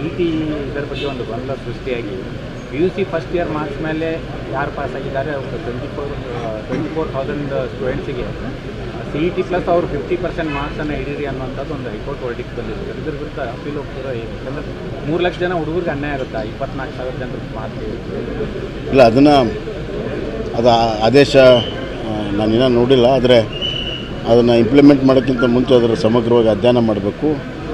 T ಇದರ ಬಗ್ಗೆ ಒಂದು ಗೊಂದಲ ಸೃಷ್ಟಿಯಾಗಿ PUC ಫಸ್ಟ್ ಇಯರ್ ಮಾರ್ಕ್ಸ್ ಮೇಲೆ ಯಾರು ಪಾಸ್ ಆಗಿದ್ದಾರೆ ಅವರು 24,000 ಸ್ಟೂಡೆಂಟ್ಸಿಗೆ CET ಪ್ಲಸ್ ಅವರು 50% ಮಾರ್ಕ್ಸನ್ನು ಹಿಡೀರಿ ಅನ್ನುವಂಥದ್ದು ಒಂದು ಹೈಕೋರ್ಟ್ ವರ್ಡಿಕ್ಟ್ ಬಂದಿದೆ. ಇದ್ರ ವಿರುದ್ಧ ಅಪೀಲ್ ಹೋಗ್ತಿರೋ ಯಾಕಂದರೆ 3 ಲಕ್ಷ ಜನ ಹುಡುಗರಿಗೆ ಅನ್ಯಾಯ ಆಗುತ್ತಾ 24,000 ಜನರ ಮಾರ್ಕ್ಸ್ ಇಲ್ಲ. ಅದು ಆದೇಶ ನಾನಿನ್ನೂ ನೋಡಿಲ್ಲ. ಆದರೆ ಅದನ್ನು ಇಂಪ್ಲಿಮೆಂಟ್ ಮಾಡೋಕ್ಕಿಂತ ಮುಂಚೆ ಅದರ ಸಮಗ್ರವಾಗಿ ಅಧ್ಯಯನ ಮಾಡಬೇಕು.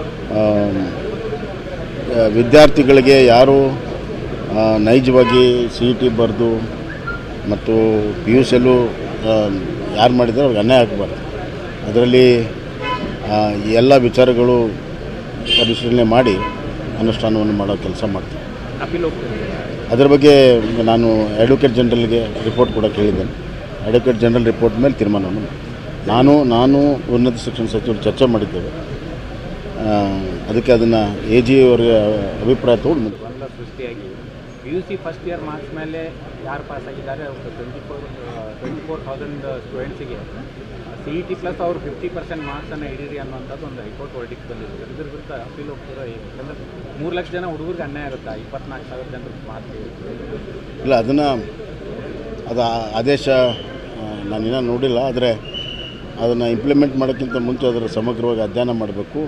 ವಿದ್ಯಾರ್ಥಿಗಳಿಗೆ ಯಾರು ನೈಜವಾಗಿ CET ಬರೆದು ಮತ್ತು PUCಯಲ್ಲೂ ಯಾರು ಮಾಡಿದರೆ ಅವ್ರಿಗೆ ಅನ್ಯಾಯ ಆಗಬಾರ್ದು. ಅದರಲ್ಲಿ ಎಲ್ಲ ವಿಚಾರಗಳು ಪರಿಶೀಲನೆ ಮಾಡಿ ಅನುಷ್ಠಾನವನ್ನು ಮಾಡೋ ಕೆಲಸ ಮಾಡ್ತೀವಿ. ಅದರ ಬಗ್ಗೆ ನಾನು ಅಡ್ವೊಕೇಟ್ ಜನರಲ್ಗೆ ರಿಪೋರ್ಟ್ ಕೂಡ ಕೇಳಿದ್ದೇನೆ. ಅಡ್ವೊಕೇಟ್ ಜನರಲ್ ರಿಪೋರ್ಟ್ ಮೇಲೆ ತೀರ್ಮಾನವನ್ನು ನಾನು ಉನ್ನತ ಶಿಕ್ಷಣ ಸಚಿವರು ಚರ್ಚೆ ಮಾಡಿದ್ದೇವೆ. ಅದಕ್ಕೆ ಅದನ್ನು AG ಅವರಿಗೆ ಅಭಿಪ್ರಾಯ ತೊಗೊಂಡು ಸೃಷ್ಟಿಯಾಗಿ PUC ಫಸ್ಟ್ ಇಯರ್ ಮಾರ್ಕ್ಸ್ ಮೇಲೆ ಯಾರು ಪಾಸ್ ಆಗಿದ್ದಾರೆ ಅವರು 24,000 ಸ್ಟೂಡೆಂಟ್ಸಿಗೆ CET ಪ್ಲಸ್ ಅವರು 50% ಮಾರ್ಕ್ಸನ್ನು ಹಿಡೀರಿ ಅನ್ನುವಂಥದ್ದು ಒಂದು ಹೈಕೋರ್ಟ್ ವರ್ಡಿಕ್ಟ್ ಬಂದಿದೆ. ಇದ್ರ ವಿರುದ್ಧ ಅಪೀಲ್ ಹೋಗ್ತಿರೋ ಯಾಕಂದರೆ 3 ಲಕ್ಷ ಜನ ಹುಡುಗರಿಗೆ ಅನ್ಯಾಯ ಆಗುತ್ತಾ 24,000 ಜನರ ಮಾರ್ಕ್ಸ್ ಇಲ್ಲ. ಅದು ಆದೇಶ ನಾನಿನ್ನೂ ನೋಡಿಲ್ಲ. ಆದರೆ ಅದನ್ನು ಇಂಪ್ಲಿಮೆಂಟ್ ಮಾಡೋಕ್ಕಿಂತ ಮುಂಚೆ ಅದರ ಸಮಗ್ರವಾಗಿ ಅಧ್ಯಯನ ಮಾಡಬೇಕು.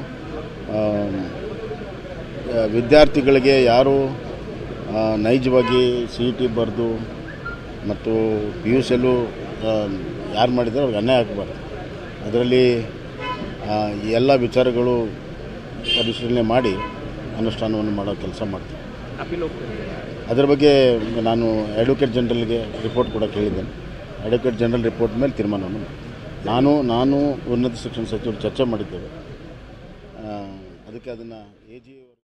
ವಿದ್ಯಾರ್ಥಿಗಳಿಗೆ ಯಾರು ನೈಜವಾಗಿ CET ಬರೆದು ಮತ್ತು PUCಯಲ್ಲೂ ಯಾರು ಮಾಡಿದರೆ ಅವ್ರಿಗೆ ಅನ್ಯಾಯ ಆಗಬಾರ್ದು. ಅದರಲ್ಲಿ ಎಲ್ಲ ವಿಚಾರಗಳು ಪರಿಶೀಲನೆ ಮಾಡಿ ಅನುಷ್ಠಾನವನ್ನು ಮಾಡೋ ಕೆಲಸ ಮಾಡ್ತೀವಿ. ಅದರ ಬಗ್ಗೆ ನಾನು ಅಡ್ವೊಕೇಟ್ ಜನರಲ್ಗೆ ರಿಪೋರ್ಟ್ ಕೂಡ ಕೇಳಿದ್ದೇನೆ. ಅಡ್ವೊಕೇಟ್ ಜನರಲ್ ರಿಪೋರ್ಟ್ ಮೇಲೆ ತೀರ್ಮಾನವನ್ನು ನಾನು ಉನ್ನತ ಶಿಕ್ಷಣ ಸಚಿವರು ಚರ್ಚೆ ಮಾಡಿದ್ದೇವೆ. ಅದಕ್ಕೆ ಅದನ್ನು AG